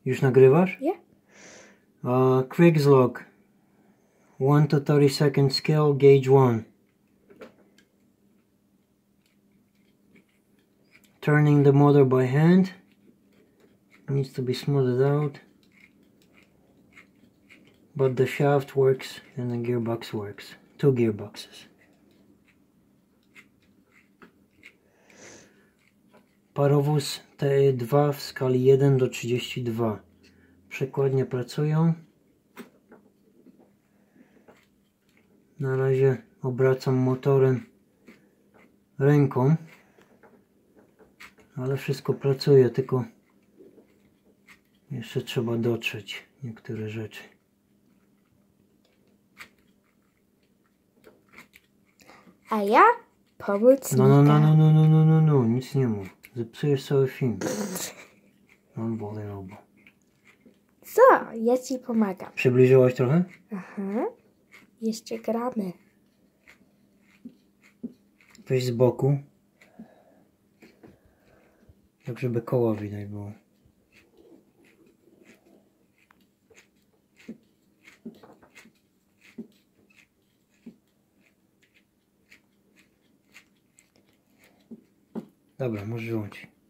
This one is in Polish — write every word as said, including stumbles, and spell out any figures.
Już nagrywasz? Yeah. Uh, Quicks log. one to thirty second scale, gauge one. Turning the motor by hand. Needs to be smoothed out. But the shaft works and the gearbox works. Two gearboxes. Parowóz T E dwa w skali jeden do trzydziestu dwóch. Przekładnie pracują. Na razie obracam motorem ręką. Ale wszystko pracuje, tylko jeszcze trzeba dotrzeć niektóre rzeczy. A ja pomóc No, no, no, no, no, no, no, no, no, nic nie mów. Zepsujesz cały film. Unbelievable. Co? Ja ci pomagam. Przybliżyłaś trochę? Aha. Jeszcze gramy. Weź z boku. Tak, żeby koło widać było. Dobra, możesz wyłączyć.